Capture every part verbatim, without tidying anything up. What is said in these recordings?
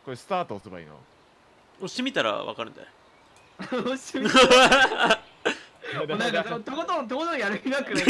これスタート押せばいいの？ 押してみたらわかるんだよ。 押してみたなんかとことんとことんやる気なくない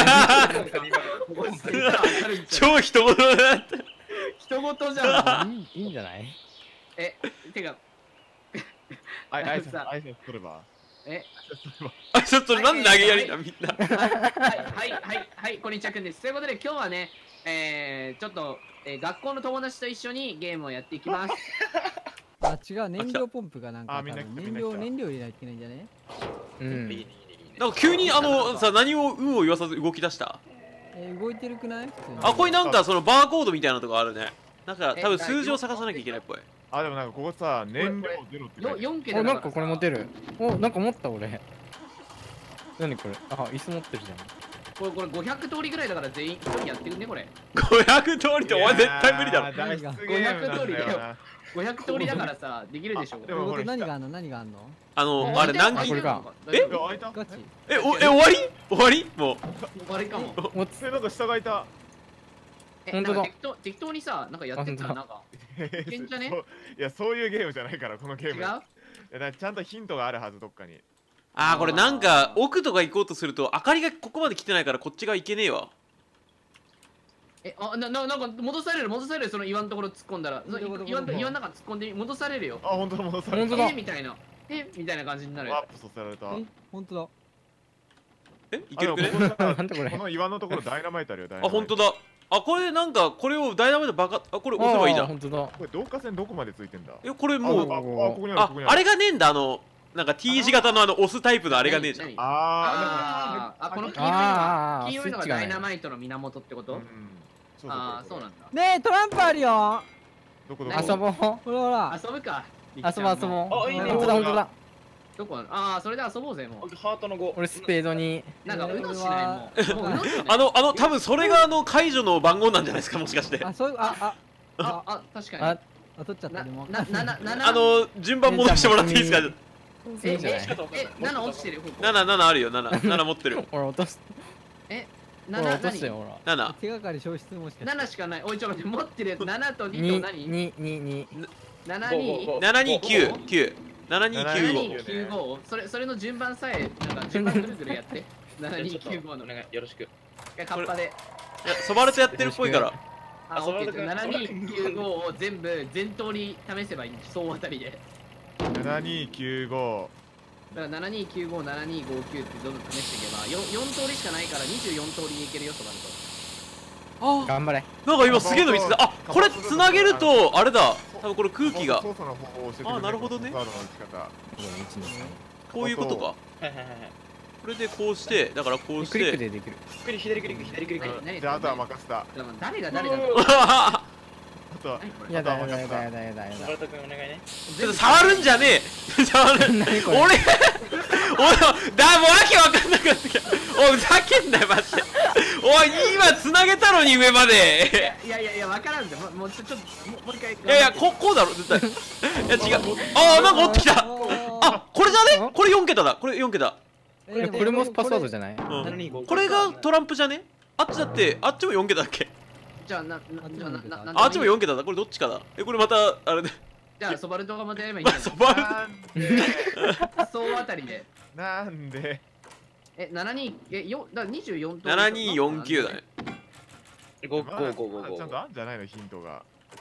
超人事だった。 人事じゃん。 いいんじゃない？ え、てかあい挨拶挨拶取れば。 え、 あ、ちょっとなんで投げやりだみんな。 はいはいはいはいこんにちはくんです。ということで今日はね、えー、ちょっと、えー、学校の友達と一緒にゲームをやっていきます。 あ、違う、燃料ポンプがなんかあみんな来た燃料燃料入れないといけないんじゃね？ うん。 なんか急にあのさ、何を有を言わさず動き出した。 えー、動いてるくない？ あ、これなんかそのバーコードみたいなとこあるね。なんか多分数字を探さなきゃいけないっぽい。 あ、でもなんかここさ、燃料ゼロって書いてある。 よんけお、なんかこれ持てる。お、なんか持った俺。何これ？あ、椅子持ってるじゃん。 これこれごひゃく通りぐらいだから全員一人やってくんねこれ。 ごひゃく通りってお前絶対無理だろ。 脱出ゲームなんごひゃく通りだよな。 ごひゃく通りだからさできるでしょ。 でもこれ何があんの？何があんの？ あのあれ何機？ これか。 え？ 開いた？ ガチ？ え、おえ終わり？終わり？もう。 終わりかも。 持つ。 え、なんか下がいた。 え、 本当だなんか適当適当にさなんかやってったらなんかいけんじゃね？ そういや、そういうゲームじゃないからこのゲーム。 違う？ いや、なんかちゃんとヒントがあるはずどっかに。 あーこれなんか奥とか行こうとすると明かりがここまで来てないからこっちが行けねえわ。 え、あ、な、な、なんか戻される、戻される、その岩のところ突っ込んだら、その岩の岩の中突っ込んで戻されるよ。 あ、本当だ戻された。 本当だえみたいな、えみたいな感じになる。 アップさせられた。 え、本当だ。 え、いけるくね？ なんだこれ。 この岩のところダイナマイトあるよ。 あ、本当だ。あ、これなんかこれをダイナマイトバカ、あ、これ押せばいいじゃん。 本当だ。 これ導火線どこまでついてんだ？ え、これあ、 もう、 あ、ここにある、 あここにある。 あれがねえんだ、あのなんか T 字型のあの押すタイプのあれがねえじゃん。 何ああーあ、この黄色いのあーが、黄色いのがダイナマイトの源ってこと？ ー、うん。そうああ、そうなんだ。 ねえ、トランプあるよ。 どこどこ？ 遊ぼう。 ほらほら。 遊ぶか。 遊ぼう遊ぼう。 あいいね本当だ本当だ。 どこ？ああ、それで遊ぼうぜ、もう。 ハートのご。 俺スペードに。 なんか、うのしないもん。もう、うのしない。 あの、あの、多分それがあの解除の番号なんじゃないですか、もしかして。 あ、そういう、あ、あ、 あ、あ、確かに。 あ、 あ、取っちゃった。 な、 でも。 な、な、な、な、 あの、順番戻してもらっていいですか？ え、 いいんじゃない？ え、なな落ちてるよ。 なな、ななあるよ、なな。なな持ってる。 俺落とす。 え、 俺なな、 落としてよほら。 なな。 手がかり消失もしかして。 ななしかない。おい、ちょっと待って、持ってるやつななとにとに何？ ににに。 ななにななにきゅう、きゅう。ななにきゅうご。 ななにきゅうご。それ、それの順番さえ、なんか順番ぐるぐるやって。ななにきゅうごの。 お願いよろしく。 いや、カッパで。 いや、ソバルトやってるっぽいから。 あ、オッケー。ななにきゅうごを全部全通り試せばいいんです。総当たりで。 ななにきゅうご。 だからななにきゅうご、ななにごきゅうってどんどん試していけば、よん、よん通りしかないからにじゅうよん通りにいけるよ、ソバルト。 あ、 頑張れ。 なんか今すげえの見つけた。あ、これ繋げるとあれだ。多分これ空気が操作の方法を教えてくれる。 あ、なるほどねカードの打ち方。 こういうことか。 はいはいはいはい。 これでこうして、だからこうしクリックて。 でできる。 クリ左クリック左クリック。 何じゃああとは任せた。あ誰が誰だとは何これやだあとは任せた。 やだやだやだやだ。 ソバルト君お願いね。 ちょっと触るんじゃねえ。触る。 何これ。 俺、俺、だ、もうわけわかんなくなってきた。おい、ふざけんなよ、マジで。おい、今繋げたのに上まで。 いやいやいや、わからんぜ。もうもうちょ、ちょっと、もうもう一回。 いやいや、こ、こうだろ、絶対。いや、違う。あー、なんか折ってきた。あ、これじゃねこれよん桁だ。これよん桁。 これこれもパスワードじゃない？ うん。これがトランプじゃねあっちだって、あっちもよん桁だっけ？ じゃあ、な、な、じゃあ、な、な、 あっちもよん桁だ。これどっちかだ。え、これまた、あれで。 じゃあ、ソバルトがまたやればいいんじゃソバルなんでない総当たりで。 なんでえ、ななに、え、よ、だからにじゅうよん通り。 ななによんきゅうだね。 五まあ五五五五。 ちゃんとあんじゃないのヒントが。よ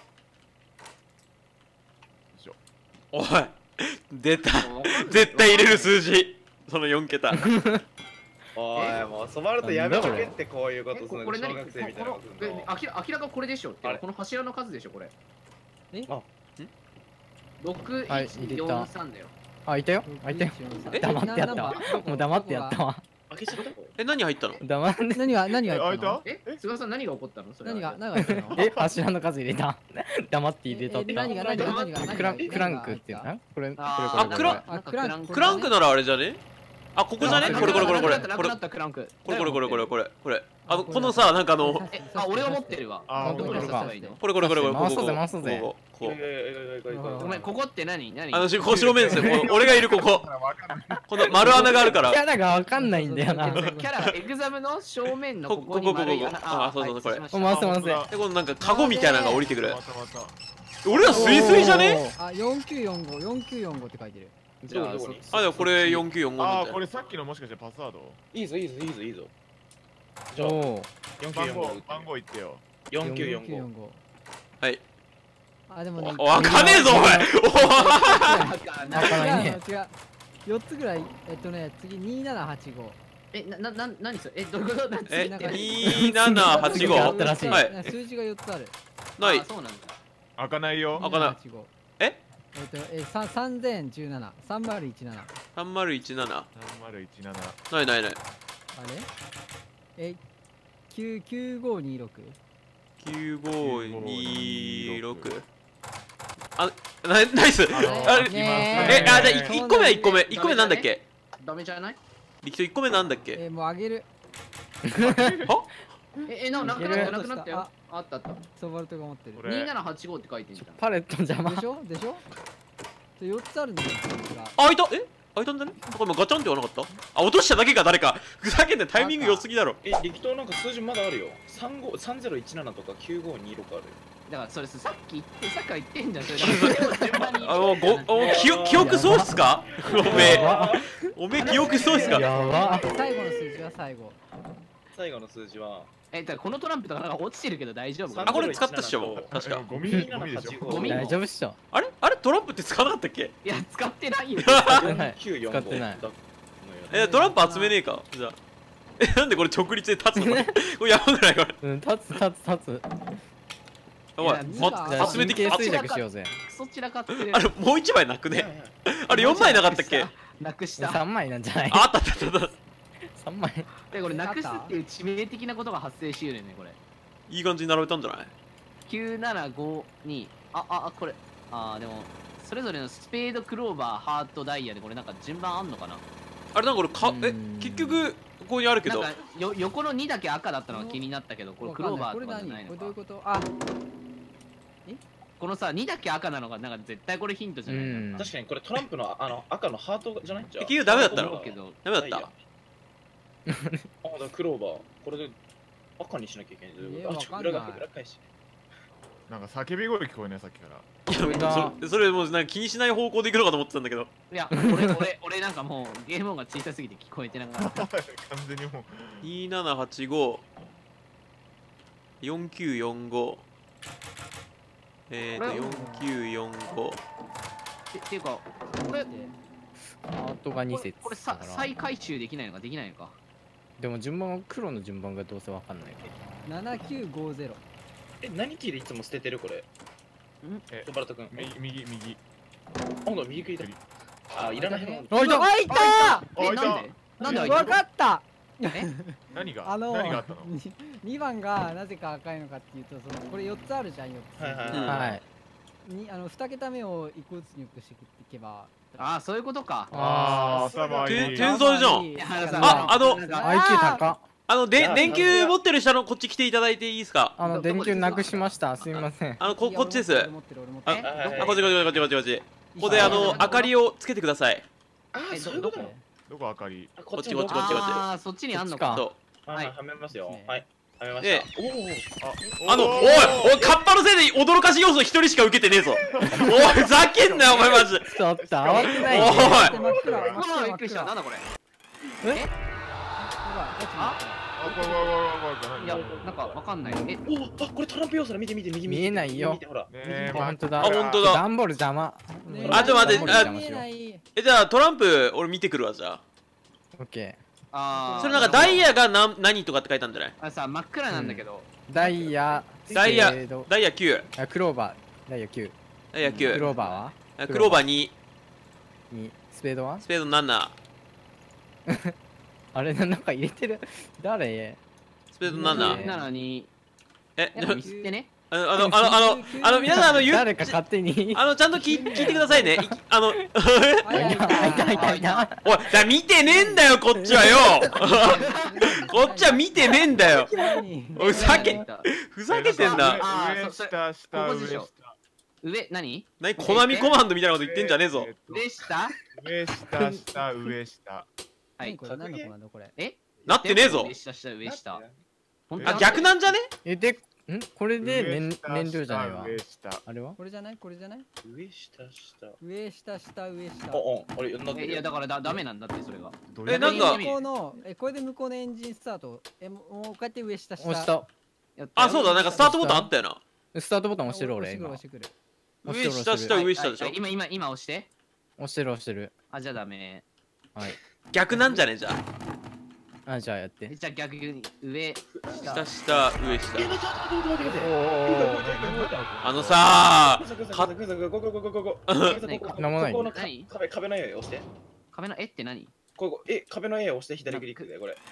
いしょ。 おい、出た。絶対入れる数字。そのよん桁。 おいもうソバルトやめとけってこういうことするの小これ何学生みたいなことするの。 明ら明らかこれでしょってあれこの柱の数でしょこれえあろくいちよんさんだよあ、いたよ。あ、いたよ。 え黙ってやったわ。もう黙ってやったわ。 開けちゃったえ、何入ったの？ 黙って。 何が何がえ、開い入ったの？ た？ え菅さん何が起こったのそれ何が何が入ったの？ え、柱の数入れた。黙って入れたっえ何がた。 何が何が何がクランクランクっていうの？これこれこれあクラあクランククランクならあれじゃね？あ、ここじゃね？これこれこれこれ。これなくなったクランクこれこれこれこれこれこれ。あの、このさ、なんかあの、 えあ俺が持ってるわあどこに刺せばいいのこれこれこれこれ。 回そうぜ回そうぜここ。ここ。 ごめんここって何何あの、こう正面ですよ。こう俺がいるここ。この丸穴があるからキ。ャラがわかんないんだよな。 キャラエグザムの正面のここに丸い穴あそうそうこれ失礼しました回せ回せ。 で、このなんかカゴみたいなのが降りてくる。 またまた。 俺らスイスイじゃね？ あ、よんきゅうよんご、よんきゅうよんごって書いてる。 じゃあどこどこにそあ、でもこれよんきゅうよんごなんああ、 だよ。 これさっきのもしかしてパスワードいいぞいいぞいいぞいいぞ。じゃあおお。 番号よんきゅうよんご番号言ってよ。 よんきゅうよんご。 はい。 あ、でもね。 お、わかねえぞお前。 あわからんね違う違う。よっつぐらい、えっとね、次にななはちご。 え、な、な、な、何それえ、どういうこと？なんえ、 なんかにななはちご。 あったらしいはい。 数字がよっつある。 ないあ、。そうなんだ。 開かないよ。 開かないにななはちご。 え？ えっと、え、ささんぜんじゅうなな。さんまるいちなな。 さんまるいちなな。 さんまるいちなな。 ないないない。 あれえ、きゅうきゅうごにろく。 きゅうごにろく。あ、ナナイス。 あのあれねえ、あ、じゃあえーいっこめはいっこめ。いっこめなんだっけ？ ダメじゃない力士いっこめなんだっけ？ え、もうあげる。 は？ え、え、な、なくなったよ、なくなったよあ。 あったあった。 ソバルトが持ってる。 これにななはちごって書いてんじゃん。 パレット邪魔でしょでしょでよっつあるんだよ、数字が。 あ、開いた。え？開いたんだね。なんか今ガチャンって言わなかった？あ、落としただけか誰か。ふざけんなタイミング良すぎだろ。 え、力投なんか数字まだあるよ。さんごさんぜろいちななとかきゅうごにろくある。 だからそれさっき言ってさっきから言ってんじゃんそれだから順番にあのごお記憶記憶喪失か？おめえおめえ記憶喪失か？ やば。 最後の数字は最後。 最後の数字はえだからこのトランプとかなんか落ちてるけど大丈夫？ あこれ使ったっしょもう確か。 ゴミゴミでしょ。 ゴミ大丈夫っしょ。 あれあれトランプって使わなかったっけ？ いや使ってないよ。 ってないきゅうよんご使ってないだえトランプ集めねえか？じゃあえなんでこれ直立で立つの？これこれやばくないこれ。 うん、立つ立つ立つ。 おいいやもじゃあじゃあ集めてきた。 神経衰弱しようぜ。 クソ散らかってる。 あれもう一枚なくね？あれよんまいなかったっけ？ なくした。 さんまいなんじゃない？ ああったあったあったあった。 さんまい。 でこれなくすっていう致命的なことが発生しうるねこれ。 いい感じに並べたんじゃない？ きゅうななごにあああこれあーでもそれぞれのスペードクローバーハートダイヤでこれなんか順番あんのかな？ あれなんか俺かえうん結局ここにあるけど。 なんかよ横のにだけ赤だったのが気になったけどこれクローバーこれとかじゃな何これいのかどういうことあ、 このさにだけ赤なのがなんか絶対これヒントじゃない、 うんなんか確かにこれトランプのあの赤のハートじゃないんじゃん。 結局ダメだったの思うけどダメだった。 あ、だからクローバー。これで赤にしなきゃいけない。どういうこと？あ、ちょいやわかんない裏返裏返し。 なんか叫び声聞こえねさっきから。 いやがそれそれもうなんか気にしない方向で行くのかと思ってたんだけど。 いや俺俺俺なんかもうゲーム音が小さすぎて聞こえてなかった完全にもう。 にななはちごよんきゅうよんごえーとよんきゅうよんごてっていうかこれハートがにこれ節これさ再回収できないのかできないのかでも順番は黒の順番がどうせわかんないけど。 ななきゅうごゼロ。 え、何キーでいつも捨ててるこれ。 えトバルト君。 右右右。 あ、ほんと右食いだ。あ、いらないの。 あいたあ、いたあえいたなんでなんで開いわたかった何があの何があったの？ にばんがなぜか赤いのかっていうと、そのこれよっつあるじゃん、よっつ。 はいはいうんはい。 にあのに桁目を一個ずつ入力していけば。 ああそういうことかああ頭いてい。 天才じゃんいや原さんああのなんかアイキュー 高っ。 あのでいや電球持ってる人のこっち来ていただいていいですか？ あの電球なくしました。すみません。 あのこいやこっちです。 俺持ってる俺持ってるえはいはいはいあこっちこっちこっちこっちこっち。ここであの明かりをつけてください。 あえー、そういうことどこどこ明かり？ あこっちのこっちこっちこっちああそっちにあんのかこっそはい、 はいはめますよね。 はい、はめまでした。おお。 あうあのおいおいカッパのせいで驚かし要素一人しか受けてねえぞ。おいふざけんなよお前マジで。 ちょっと慌てないおいで。 真っ暗真っ暗あ真っびっくりした暗なんだこれやばいどっちああこれこれこれこれいやなんかわかんないえおお、あ、これトランプ要素だ。見て見て右右。 見えないよ見てほら。 ねえあ本当だあ本当だダンボール邪魔。 ねあちょっと待ってダンボール邪魔見えしようないえじゃあトランプ俺見てくるわじゃあ。 オッケあーそれなんかダイヤが何何とかって書いたんじゃない？ あさ真っ暗なんだけどー。ダイヤ。 ダイヤスペードダイヤきゅうあクローバー。ダイヤきゅう。 ダイヤきゅうクローバーはあクローバーにに。スペードはスペードななあれなんか入れてる。誰スペードななねなのにえやっぱミスってねあのあのあのあのあの皆さんあのゆ誰か勝手に。 あのちゃんと聞聞いてくださいねいあのあいやいやいやあいたいたいた。 おいだ見てねえんだよこっちはよこっちは見てねえんだよ何おいふざけふざけてんだあ上ーそ下下上ここでしょ下上何何コナミコマンドみたいなこと言ってんじゃねえぞえーっと上下上下下上下はい何これ何のコマンドこれえなってねえぞ上下下上下え本当あ逆なんじゃねえでんこれで燃上下燃料じゃないわ。 上下あれはこれじゃないこれじゃない上下下。 上下下上下。 あ、うん。あれ、なってるえいやだからだダメなんだってそれが。 どれえなんか向こうのえこれで向こうのエンジンスタート。えもうもうこうやって上下下。 押した。 やったあそうだなんかスタートボタンあったよな。 スタートボタン押してる俺今。 押してくる押上下下上下でしょはいはい。今今今押して。 押してる押してる。 あじゃあダメ。 はい。 逆なんじゃねじゃあ。 あじゃあやって。 じゃあ逆に上下下上下。 え、待って待って待って待って待って。 あのさグザグザかグザグザゴゴゴゴゴゴ。 なんもないここの何壁壁の絵を押して。 壁の絵って何？ ここえ壁の絵を押して左クリックでこれ。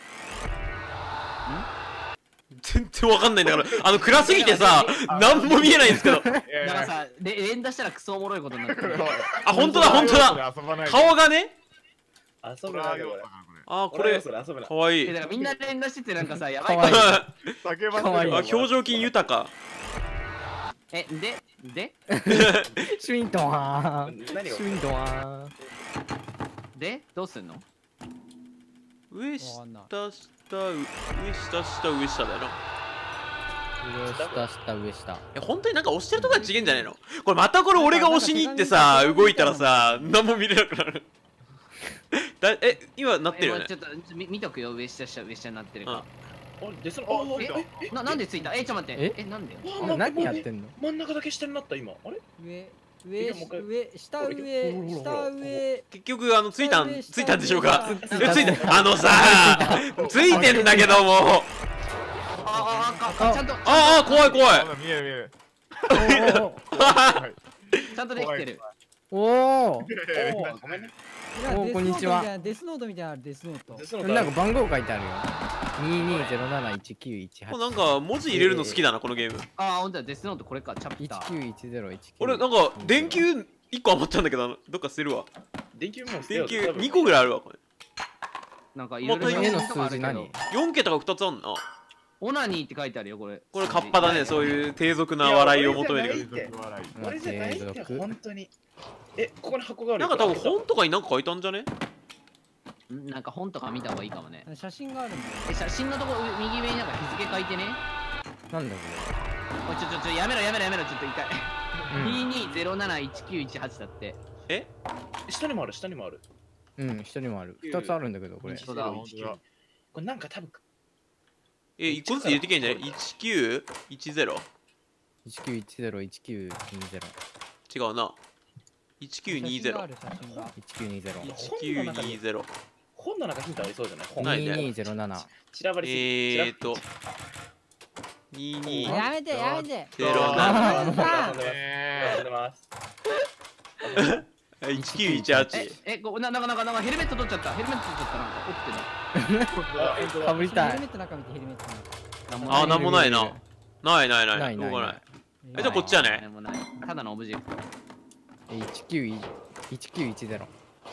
全然わかんないんだからあの暗すぎてさ何も見えないんですけど。 いやいやだからされ連打したらクソおもろいことになってる。 あ本当だ本当だ。 遊ばないで顔がね。 遊ぶなこれ。 あこれこれ遊ぶな。 かわいい。 えだからみんな連打しててなんかさやばいかわいいあ叫ばかわいいせる表情筋豊か。 えででシュイントワー何がシュイントワーでどうすんの？ 上わ下かんない下上下下上下だよな。 上下下上下。 いや本当になんか押してるとこが違うんじゃないの？これまたこれ俺が押しに行ってさ動いたらさ何も見れなくなる。だえ今なってるよねえもうちょ。っとみ見とくよ上下下上下になってるかあれでそのああえななんでついた？えちょっと待ってええなんで？ あな何やってんの？ 真ん中だけ下になった今。あれ？ 上上いやもう一回上下ほら上ほらほら下上結局あのついたん上ついたんでしょうか？え下上ついたあのさついてんだけども。 ああああちゃんとああ怖い怖い。 あ見える見えるちゃんとできてる。 おお。 おーごめんね。 おこんにちはデスノートみたいなデスノートでそのなんか番号書いてあるよ。二二ゼロ七一九一八。 これなんか文字入れるの好きだなこのゲーム。 ああほんとだデスノートこれかチャプ一ター。 九一ゼロ一九。 俺なんか電球いっこ余ったんだけどどっか捨てるわ。 電球もう捨てよ電球うにこぐらいあるわこれ。 なんかいろいろまた絵の写真とかあるけど数字何？ よん桁がふたつあんな。 オナニーって書いてあるよこれ。 これカッパだねそういう低俗な笑いを求めるけど。 いや俺じゃないって継続本当に。えここに箱があるよ。 なんか多分本とかになんか書いたんじゃね？ んなんか本とか見た方がいいかもね。 写真があるんだよえ写真のとこ上右上になんか日付書いてね。 なんだこおいちょちょちょやめろやめろやめろちょっと痛い。 れ。 ににゼロなないちきゅういちはちだって。 え下にもある下にもある。 うんうん一人もある。二つあるんだけどこれ。 本当だ本当だこれなんか多分えいっこずつ入れてけんじゃない？いちきゅういちゼロ一九一ゼロ一九二ゼロ違うな。いちきゅうにゼロ写真がある写真が一九二ゼロいちきゅうにゼロ本の中ヒントありそうじゃない？本ないね二二ゼロ七。 散らばりすぎ。 えーとににやめてやめてゼロなあ遊んでますえ遊んでます。 いちきゅういちはち。 ええこななんかなんかなんかヘルメット取っちゃったヘルメット取っちゃったなんか折ってかぶりたいヘルメッ。ト中見てヘルメット中ないあなんもないな。ないないないないないどうがない。 見えじゃあこっちはねなんもないただのオブジェクト。 一九一九一ゼロ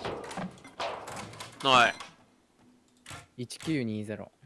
ない。 一九二ゼロ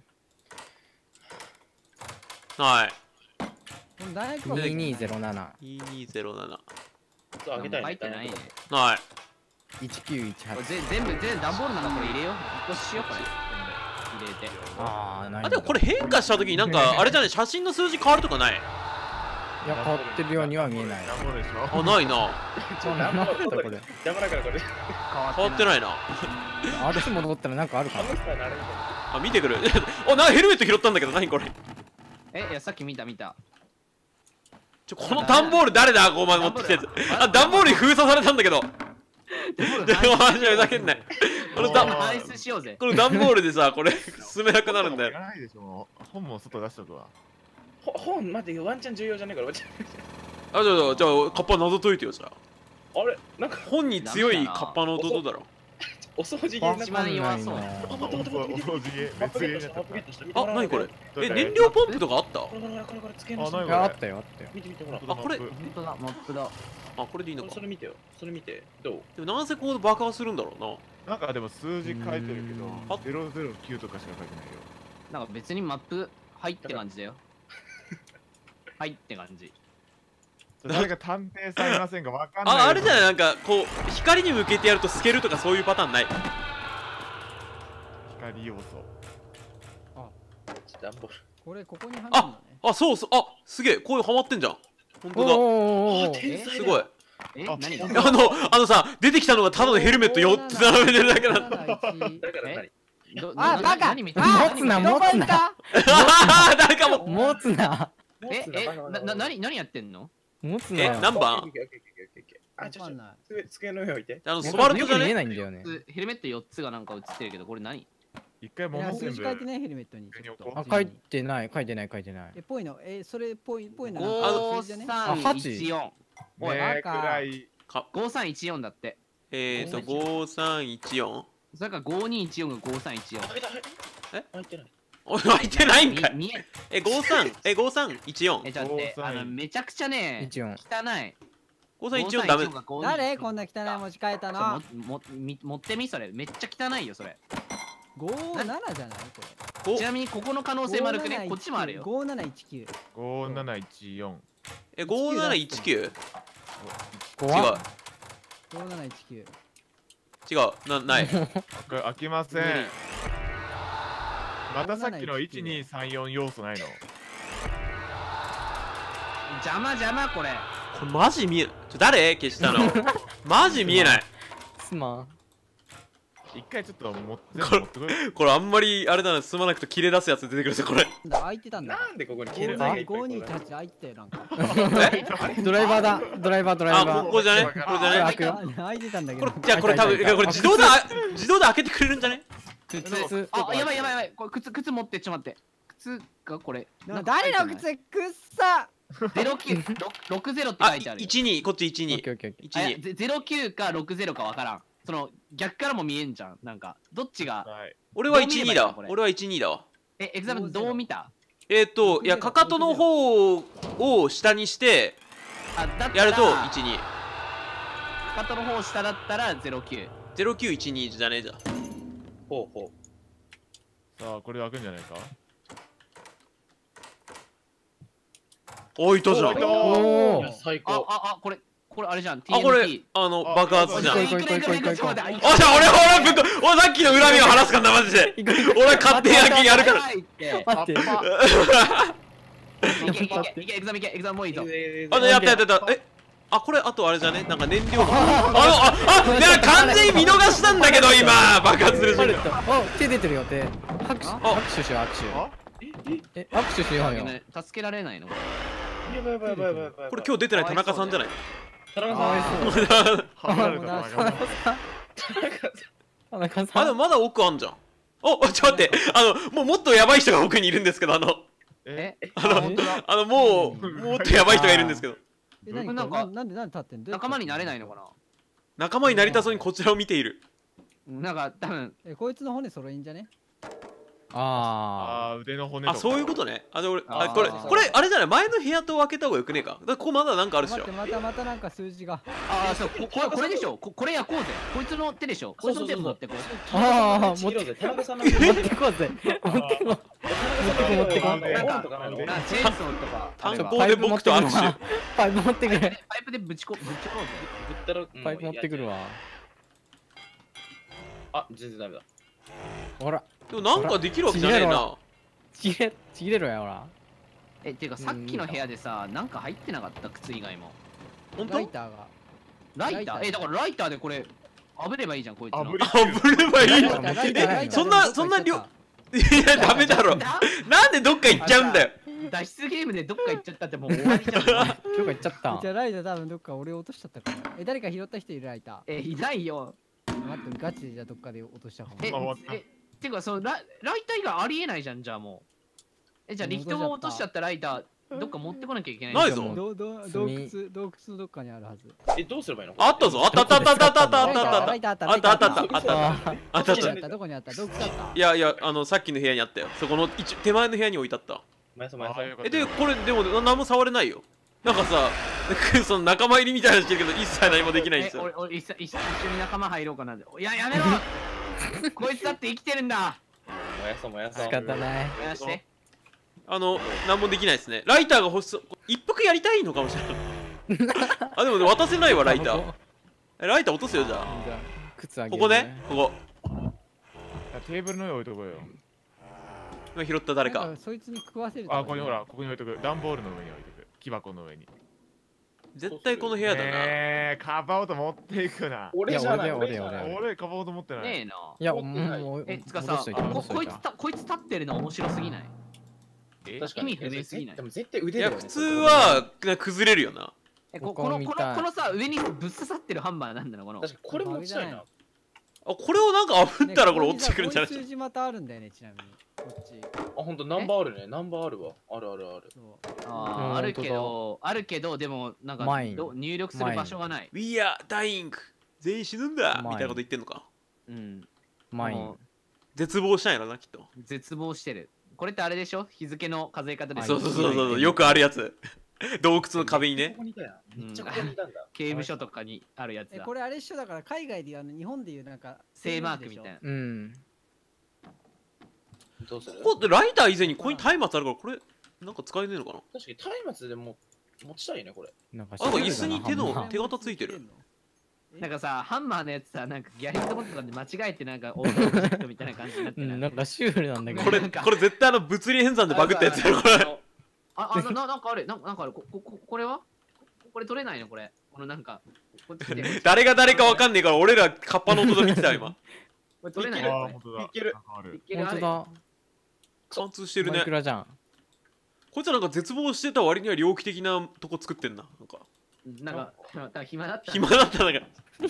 ない。 この大学二二ゼロ七ににゼロななあげたい書いてないね。 ない。 一九一八。 これぜ全部全部段ボールなんかこれ入れよう。一個しようこれ。入れて。 ああないんだ。 あでもこれ変化した時になんかあれじゃない写真の数字変わるとかない？ いや変わってるようには見えない。 なんぼでしょあないな。 ちょっとなんだこれ。 邪魔だからこれ。 変わってないな。 あっち戻ったらなんかあるかな。 ハムスターなるみたいな。 あ見てくる。あなんかヘルメット拾ったんだけど何これ。 えいやさっき見た見た。 ちょこの段ボール誰だここまで持ってきたやつ。あ段ボールに封鎖されたんだけど。でもマジでふざけんない。この段排出しようぜ。 この段ボールでさこれ進めなくなるんだよ。 いらないでしょ本も外出しとくわほ本待ってワンチャン重要じゃねえから。 あじゃあじゃあカッパ謎解いてよじゃあ。 あれなんか本に強いカッパの弟だろ。 お掃除芸一番弱そう。 お掃除芸別になっちゃったあ何これ。え燃料ポンプとかあった？ これこれこれこれ机のあないいやあったよあったよ。 見て見てほら。 あこれ本当だモップだ。 あこれでいいのか。 それ見てよ。それ見て。どう？ でもなんせこう爆破するんだろうな。 なんかでも数字書いてるけどあゼロゼロきゅうとかしか書いてないよなんか別にマップ入って感じだよ。入って感じ。 誰か探偵さんいませんかわかんないああれじゃないなんかこう光に向けてやると透けるとかそういうパターンない？ 光要素ダンボール。 これここに貼るんだねあ、そうそう、あ、すげえ、こういうハマってんじゃん。ほんおとだ。 おお天才だすごい。 えあ何があの、あのさ、出てきたのがただのヘルメットよっつ並べてるだけなんだ。 だから何どあ、 なバカ何見てるあ持つなどこ行った誰かも。 持つなえ、え、な、な、何、何やってんのえ、 持つなよ。 何番あ、ちょ、ちょわかんない。 机机の上置いて。 あの、スバルトよく見えじゃねないんだよね。 ヘルメットよっつがなんか映ってるけど、これ何一回いや、 桃全部数字書いてないヘルメットに。 上に置こうあ、書いてない、書いてない、書いてない。 え、ぽいの。え、それぽい、ぽいの。 ご数字じゃね三一四おいねえくらいごさんいちよんだって。 えーと、ごさんいちよん。 それからごにいちよんがごさんいちよん。 開いた。 え開いてない。 おい、開いてないんかい。 見え、 え、ごさん、え、ごさんいちよん。 え、ちょっと待って、 ごさんあの、めちゃくちゃね、 一音。 汚い。 ごさんいちよんダメ。 誰こんな汚い文字書いたのももみ持ってみそれ。めっちゃ汚いよ、それ。 ごじゅうななじゃないこごちなみにここの可能れ。 性もあるくね。こっちもあるよ。 ごなないちきゅう。 ごなないちよんえ、ごなないちきゅう。 ご違う。 ごなないちきゅう。 違う。な、ない。 これ開きませ無理んまたさっきのいちにさんよん要素ないの邪魔邪魔これ。 これマジ見えない。ちょ、誰消したのマジ見えない。 すまん。 一回ちょっと持ってこれ持ってこいこれあんまりあれだな、進まなくて切れ出すやつ出てくるんですよ、これ。 開いてたんだ。 なんでここに消えるのごにいちはち開いてたよ、なんか。 ドライバーだ。ドライバー、ドライあ、 バー。 ここじゃねこれじゃね開くよ。 開いてたんだけど。 これ、じゃあこれ多分、いやこれ自動で、自動で開けてくれるんじゃね靴靴。 あ、やばいやばいやばい。これ靴、靴持って、ちょっと待って。靴がこれ。 な誰の靴くっさゼロきゅう、ろくゼロってあ、 書いてあるよ。 いちに、こっちいちにオッケーオッケーオッケー。 いちに。 あゼゼロきゅうかろくゼロかわからん。その逆からも見えんじゃん。なんかどっちが。 はい俺はいちにだわどう見ればいいのこれ俺はいちにだわえ、エグザムどう見た？ えーっといやかかとの方を下にしてあ、だったらやるといちにかかとの方下だったらゼロきゅう。 ゼロきゅういちにじゃねえじゃんほうほさあこれで開くんじゃないかおいたじゃんおおう。 おいや、最あ、 高。 あ、あ、これ、これあれじゃん。 あこれティーエヌティー。 ああの爆発じゃん行こう行こう行こう行こう行こうあじゃあ俺俺ぶっこ俺さっきの恨みを晴らすからなマジで行こう行こう俺勝手に焼きやるから早いって。 待って。 いけいけいけいけエグザムいけエグザムもういいぞ。 あのやったやったやったえあこれあとあれじゃねなんか燃料があのああいや完全に見逃したんだけど今爆発する瞬間あ、手出てるよ、手。拍手、拍手しよう、握あ手。え、握手しようよ。 ね助けられないのこれ。 やばいやばいやばいやばいやばい。 これ今日出てない田中さんじゃない田中かわいさん。 そう。 離れた田中さん田中さん。 あでもまだ奥あんじゃんおちょっと待ってあのもうもっとヤバい人が奥にいるんですけどあのええ、 あの本当だ。 あのもうもっとヤバい人がいるんですけどえ、何なんかこれなんでなんで立ってんの仲間になれないのかな。 仲間になりたそうにこちらを見ているなんか多分え、こいつの骨揃いんじゃねああー腕の骨とかあそういうことねあで俺ああーこれこれあれじゃない前の部屋と分けた方がよくねえかだからここまだなんかあるっしょ待って、またまたなんか数字が。 ああそうここれこれでしょここれ焼こうぜこいつの手でしょこいつの手持ってこうあ。ああ、 持持ってって田中さんの持ってこうぜ。持ってこう。持ってこ持ってこあなんかなんとかなるなんかチェーンソーとかあれば炭鉱で僕と握手パイプ持ってくる。 パイプでパイプでぶちこぶちこうぜぶったら、うんパイプ持ってくるわ。 あ、全然ダメだ。 ほら、 でもなんかできるわけじゃねえなちぎれ、ちぎれろや、ほら。 えっていうかさっきの部屋でさなんか入ってなかった靴以外も本当ライターが。 ライターライターえだからライターでこれ炙ればいいじゃんこいつの炙り炙ればいいのライターライターライターそんなそんな量いやダメだろだなんでどっか行っちゃうんだよ脱出ゲームでどっか行っちゃったってもう終わりじゃん許可行っちゃったじ。ゃあライター多分どっか俺落としちゃったから。え、誰か拾った人いるライタえいないよー。待って、ガチでじゃあどっかで落としたかも。 えまあ終わったえてかそのラライター以外ありえないじゃんじゃあもうえじゃあリフトも落としちゃったライターどっか持ってこなきゃいけないないぞどど洞窟洞窟のどっかにあるはず。 え、どうすればいいの？ あったぞあったあったあったあったあったあったあったライターあったあったあったあったあったあーあったあったどこにあったどこにあった洞窟あったいやいやあのさっきの部屋にあったよそこの一手前の部屋に置いてあった前さん前さん。 えでこれでもな何も触れないよなんかさその仲間入りみたいなのしてるけど一切何もできないんですよえ俺俺一緒一緒に仲間入ろうかなっていややめろこいつだって生きてるんだ燃やそう燃やそう。 仕方ない。 燃やしてあの何もできないですねライターが欲しそう一服やりたいのかもしれないあでも渡せないわライターえライター落とすよじゃあじゃあ靴あげるここねここテーブルの上置いとこうよ今拾った誰かなんそいつに食わせるあ、ここにほら、ここに置いとく。段ボールの上に置いとく。木箱の上に。 絶対この部屋だな、 えー、カバオと持っていくな。 俺じゃない。 いや俺俺じゃない。 俺、カバオと持ってない。 ねえな。 いや、 持ってないもう、 え、つかさ、 戻しといてこ戻しといたこいつたこいつ立ってるの面白すぎない？ え確かに。 意味不明すぎないでも絶対腕いだよね。 や普通はなんか崩れるよな。 え、ここここのこ見たいのこのさ上にぶっ刺さってるハンマーなんだろうこの。 確かにこれ持ちたいな。 あ、これをなんか炙ったらこれ落ちてくるんじゃない？ ここにさこういう数字またあるんだよね、ちなみに。こっち。 あ、ほんとナンバーあるね。ナンバーあるわ。あるあるある。 そう。 あーあるけどあるけどでもなんかマインど入力する場所がない。 We are dying 全員死ぬんだまあみたいなこと言ってんのか。 うん。 マインもう。 絶望したんやろなきっと。 絶望してる。これってあれでしょ？日付の数え方でしょ。 そうそうそうそう、よくあるやつ。洞窟の壁にねこ。こにいたやん。めっちゃここにいたんだ。 刑務所とかにあるやつえ、 だこ。れあれ一緒だから、海外でいうあの日本でいうなんか、 正マークみたいな。 うん。 どうするここってライター以前にここに松明あるからこれなんか使えねえのかな。 確かに松明でも持ちたいね、これ。 なんかあ、なんか椅子に手のハンマー手形ついてる。 なんかさ、ハンマーのやつさ、なんかギャリットボットとかで間違えてなんかオートオブジェクトみたいな感じになってうん、 ない。 なんかシュールなんだけど。 これこれ絶対あの物理演算でバグったやつやろこれ。 あ、あ、なななんかある、なんかなんかある。ここここれはこれ取れないのこれ。このなんか、こっちで誰が誰かわかんねえから俺らカッパの音で見てた今。 これ取れないあのー、本当だ。 いけるなんかある。 いけるある本当だ。 貫通してるねマイク。ラじゃん。 こいつはなんか絶望してた割には猟奇的なとこ作ってんな。なんかなんか、なんか暇だった。 暇だったなんか。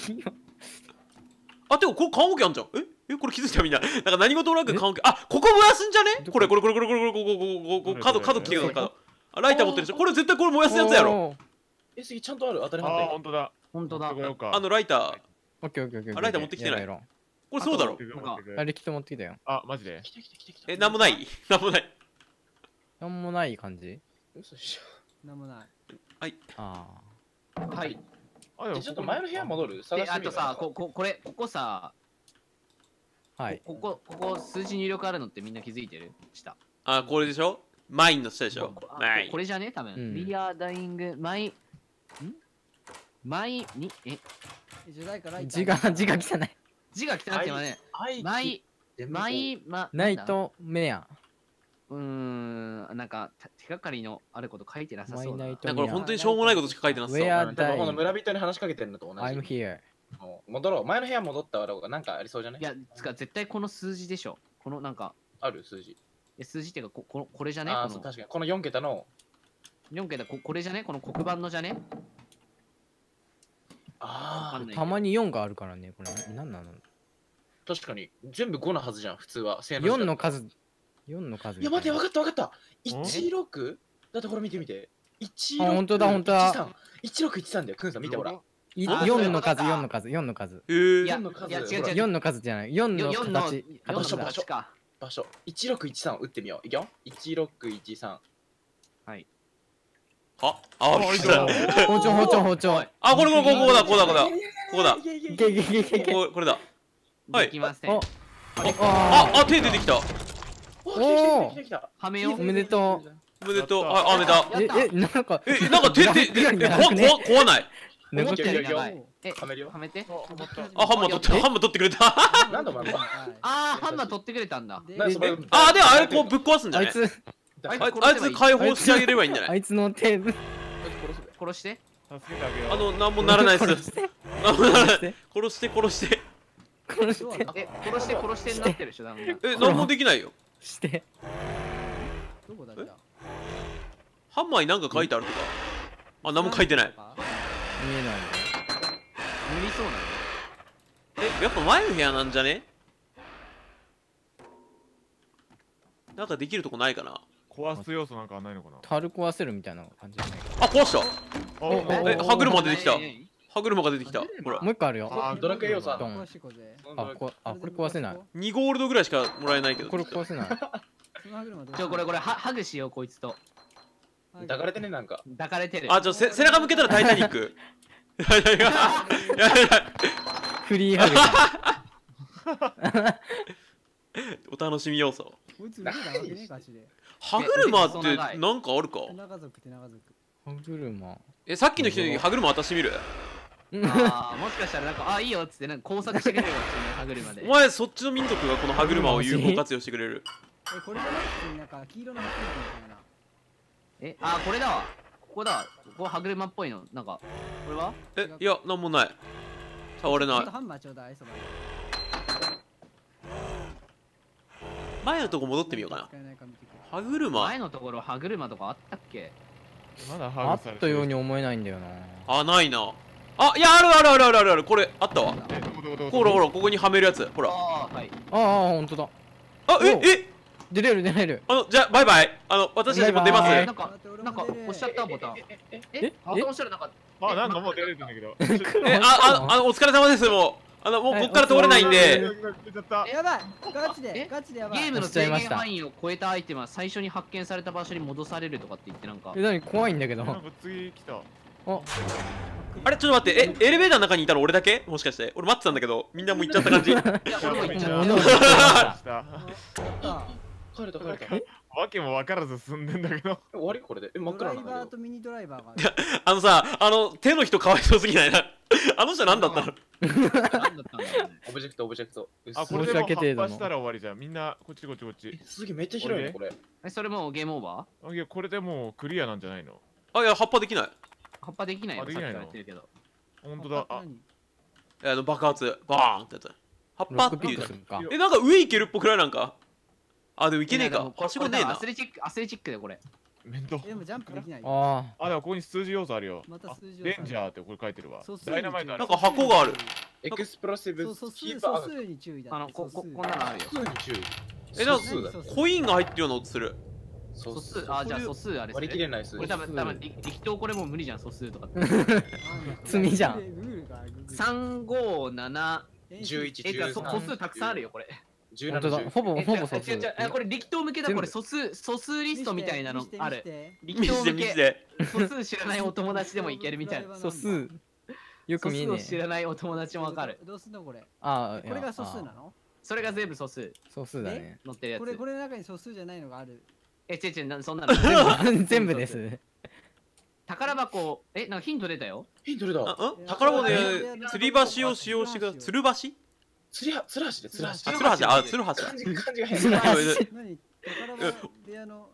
あ、てかここ棺桶あんじゃん。ええこれ気づいたみんな。なんか何事もなく棺桶。あ、ここ燃やすんじゃね？これこれこれこれこれこれこれこれこれこれ角角消えた角。あ、ライター持ってるでしょ。これ絶対これ燃やすやつやろ。 おー。 え、次ちゃんとある。当たりあー、 前本当だ。 本当だ持ってこ。ようかあのライター。 オッケーオッケーオッケー。 あライター持ってきてないやろうやろこれそうだろ持って。く持ってくうあれきっと持ってきたよ。 あ、マジで来た来た来た来た。 え、なんもないなんもない。 なんもない感じ。 嘘でしなんもない。 あはい。 あ、でょ。 もえ、ちょっと前の部屋戻る探で、 してみるあとさ、こここれ、ここさ、 あ。はい。 ここ、ここ数字入力あるのってみんな気づいてる？下。 あ、これでしょ。マインの下でしょこ。あマインこ。れじゃね多分。 うん We are dying, my... んマイに、え、 えじゃあ誰かライター字が、字が汚い。 字が汚くてもね、 はい。 マイ、マイ、ま、 ナイトメア。 うーん、なんかた手がかりのあること書いてなさそうだな。 マイナイトなんかこれ本当にしょうもないことしか書いてなさそう。 Where 多分この村人に話しかけてるのと同じ。 I'm here. もう戻ろう。前の部屋戻ったらなんかありそうじゃない？ いや、つか絶対この数字でしょ。このなんか、 ある数字。 え数字っていうかここのこれじゃねああ、 このそう、確かに。このよん桁の。 よん桁ここれじゃねこの黒板のじゃねわああ、 かんないけどたまによんがあるからね、これ。なんなの確かに。全部ごのはずじゃん、普通は。正の字だ ?よん の数。よんの数。 いや、待って、分かった分かった。 んいちろく? だってこれ見てみて。いちあ本当だ本当だいちろくいちさんだよ、くんさん見てほら。 いあよんの数、 そういうことかよんの数、よんの数。 えーいやよんの数いや違う違うよんの数じゃない。よんのよんの形。 よんの形だ場所形か。 場所。いちろくいちさんを打ってみよう。いくよ。いちろくいちさん。 はい。 はあ、びっくりした。 包丁、包丁、包丁。 あ、これこれこれここだここだここだ。ここだ。 いけいけいいけいけいけいけいけ。 こここれだ。はいできませんお。 ああ、 あ、手出てきた。 お来た来た来た来た。 はめようお。めでとおめでとう。あ、雨だ。 やったえ、え、なんか。 え、なんか手手、え、え、こわ、こわ、壊ない。 残ってる。 思ったより長い。え、 はめるよはめて。 あ、ハンマー取って、ハンマー取ってくれた。 なんだお前は。 あー、ハンマー取ってくれたんだ。 でなんかそれあ、で、あれこうぶっ壊すんじゃない？ あいつ、 あいあいつ解放してあげればいいんじゃない？ あいつの手、 殺して。 助けてあげよう。 あの、なんもならないです。 殺して。 なんもならない。 殺して。 殺して、殺して。 殺して。 え、殺して殺してになってるでしょ、だんだん。 え、なんもできないよ。 して。 どこだじゃあハンマーになんか書いてあるとか。あ、なんも書いてない。 見えない。 無理そうなの。 え、やっぱ前の部屋なんじゃね？なんかできるとこないかな。 壊す要素なんかはないのかな。 樽壊せるみたいな感じじゃないか。 あ、壊した。 おおおえ、歯車出てきた。 ええええ歯車が出てきた。ほら。 もう一個あるよ。 あードラクエ要素あるドン壊していこうぜあ、こあ、これ壊せない。 にゴールドぐらいしかもらえないけど。 これ壊せない。 その歯車どうちょ、これこれ、はハグしよう、こいつと。 抱かれてね、なんか。 抱かれてる。 あ、ちょ、せ背中向けたらタイタニック。いやいやいやいやいやフリーハグだ。 お楽しみ要素。 こいつ腕長くねガチで歯車ってなんかあるか？ 手長族手長族歯車。 え、さっきの人に歯車渡してみる？ ああ、もしかしたらなんか、あ、いいよっつって、なんか工作してくれるかもしれない、歯車でお。前そっちの民族がこの歯車を有効活用してくれる。 え、これじゃなくて、なんか黄色のハッピーみたいな。 え、あ、これだわ。ここだわ。ここ歯車っぽいの。なんか、これはえいやなんもない触れないちょっとハンマーちょうだい、そば。 前のとこ戻ってみようかな使えないか見てくる。 歯車前のところ歯車とかあったっけ？ まだあっハグされてたようにる。 思えないんだよな。 あないなあいやあるあるあるあるあるあるこれあったわえ、どこどこどこほらほらここにはめるやつほらああ、はい。 ああ、ほんとだ。 あえおえ出れる出れる。 あのじゃあバイバイあの私たちも出ますバイバイなんか、なんか押しちゃったボタン。 ええ、ボタン押したらなんか、 あ、なんかもう出れてんだけど。 えあああのお疲れ様ですもうあのもうこっから通れないんで出ちゃった。 やばいガチでえガチでやばい。 ゲームの制限範囲を超えたアイテムは最初に発見された場所に戻されるとかって言ってなんかえ、なに怖いんだけど。 なんか次来た。 あれちょっと待ってえエレベーターの中にいたの俺だけもしかして俺待ってたんだけどみんなもう行っちゃった感じいや俺も言っちゃうもうした帰れた帰れた。 わけも分からず進んでんだけど。 終わりこれで。え、真っドライ暗なんだけど。 バーとミニドライバーがある。 あのさあの手の人かわいそうすぎないなあの人なんだったの何だったんだろうねオブジェクトオブジェクト。 あ、これれでも申し訳程度の発破したら終わりじゃん。みんなこっちこっちこっち。 すげえめっちゃ広いねこれ。 え、それもうゲームオーバあ、いや、これでもうクリアなんじゃないの？ あいや葉っぱできないー葉っぱできないよ、 あできないのさっきから言ってるけど。 ほんとだ。あ、 何えあの爆発バーンってやつ葉っぱロックピっていうじゃんックするか。 えなんか上行けるっぽくないなんかあでも行けねえかはしごねえなアスレチック、アスレチックでこれ。 面倒え。でもジャンプできないよ。 ああ、でもここに数字要素あるよ。 また数字をレンジャーってこれ書いてるわ素。数ダイナマイトあるなん。か箱があるエクスプロシブそう素数キーパー素数に注意だって。 あの、こ、こ、 素数こんなのあるよ。 素数に注意。 えなんか素数だ素数コインが入ってるような音する素素数、あ、じゃあ素数あれ割り切れない数これ多分、多分、力投これもう無理じゃん、素数とかって。 積みじゃんグーグルがグーグルさん、ご、なな、 じゅういち、 え、じゃあそじゅうさん素数たくさんあるよ、これ。 じゅうなな、 本当だ。ほぼえほぼ素数じゃあ違う違うえこれ力投向けだ、 全部これ素数、素数リストみたいなのある。 見力投せて向け、 見せて素数知らないお友達でもいけるみたいな。 素数。よく素数を見えねえ。 知らないお友達もわかる。 どうすんのこれ。 ああ、 これが素数なののそれが全部素数。 素数だね。 載ってるやつ。 これこれの中に素数じゃないのがある。 え、違う違うな、そんなの。 全部全部です。 宝箱、え、なんかヒント出たよ。 ヒント出た。 あん宝物で吊り橋を使用してくだ吊る橋つりは、つらはしで、つらはし。 あつるはしあつるはし漢字、漢字が変つらはし何宝箱部屋の。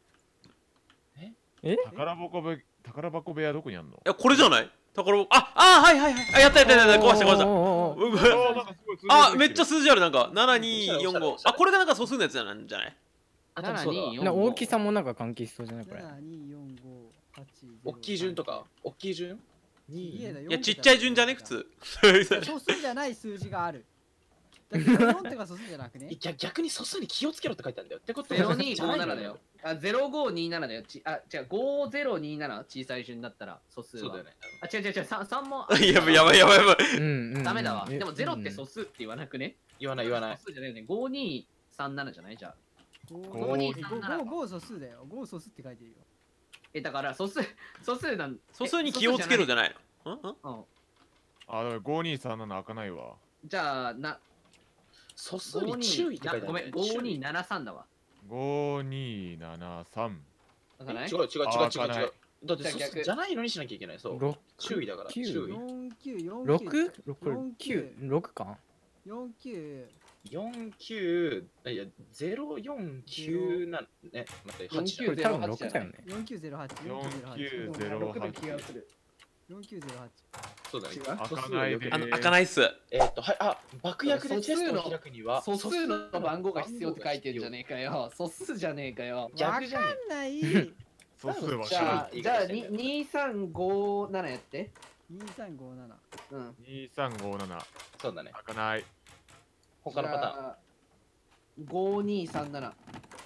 宝箱部宝箱部屋どこにあんの？ いやこれじゃない宝物ああはいはいはいあやったやったやった壊した壊したおーおーおーおーうわあー、なんかすごい数字あ出てきてるめっちゃ数字あるなんかななによんごおしゃれおしゃれあこれがなんか素数のやつなんじゃないあ、多分そうだわななによんな大きさもなんか関係しそうじゃないこれ。 ななによんごはち。 大きい順とか大きい順にいやちっちゃい順じゃね普通素数じゃない数字がある。だってよんってか素数じゃなくね。 逆逆に素数に気をつけろって書いてあるんだよ。ってことゼロにごななだよ。あ、ゼロごにななだよ。ちあ、違う、ごゼロになな小さい順だったら素数は。 そうだよね。 あ、違う違う違う、さん、さんも。 やばいやばいやばいやばいうんうんうん。 ダメだわ。 えでもゼロって素数って言わなくね。 言わない言わない。 素数じゃないよね。ごにさんななじゃないじゃあ。 ごにさんななごご素数だよ。ご素数って書いてるよ。 え、だから素数、素数なん素数に気をつけろじゃない。 ないのんんうん。 あ、だからごにさんなな開かないわ。 じゃあ、な、 素数ごにに注意って書いてある。 ごめん、ごにななさんだわ。 ごにななさん。 わかんない違う違う違う違うあ開かない違う。だってじゃあ逆素数じゃないのにしなきゃいけない。そう。 六注意だから。注九意。 よんきゅうよん六きゅう六これ九六か。 よんきゅよんきゅういやゼロよんきゅうなね待ってはちよんきゅうこれ多分六だよね。 うよんきゅうゼロはち。 よんきゅうゼロはち。 よんきゅうゼロはち。 そうだね。 開かないであの開かないっすえーっとはいあ爆薬でチェストを開くには素数の番号が必要って書いてるじゃねえかよ。素数じゃねえかよ。 逆じゃねわかんない。 素数はじゃあ、 いいじゃあ、 かもしれないにさんごななやって。 にさんごなな。 うん。 にさんごななそうだね。 開かない。 他のパターン。 ーン。ごにさんなな。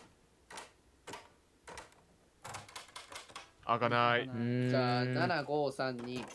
開かない。 うーん。 じゃあ、ななごさんに。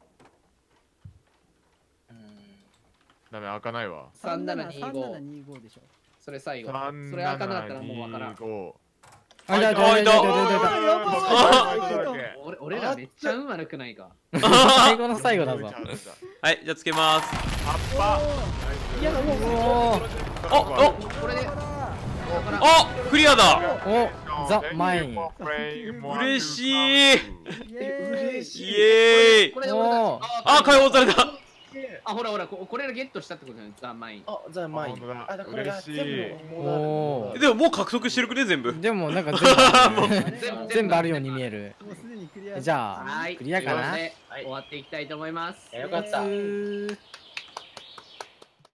ダメ、開かないわ。 さんななにご。 さんななにごでしょ。 それ最後。 さんそれ開かなかったらもうわからん。 ななにご。 あいたいたいたいたいたいた。 あ俺俺らめっちゃ運悪くないか。 最後の最後だぞ。 はいじゃあつけます葉っぱ。 いや、もう、 おおおこれで、だから、 おクリアだおザマイン。 嬉しいイエーイ嬉しい。 イエーイこれで俺たちおーあ解放されたあ、 あ、ほらほら、ここれらゲットしたってことだよね、ザ・マイン。 あ、ザ・マイン。 あ本当だあ、だからこれが嬉しい全部モーダルおーでももう獲得してるくね全部。 でもなんか全部あるね全部全部あるように見える。 もうすでにクリア。 じゃあはい、 クリアかなということで終わっていきたいと思います。 いやよかった。 うー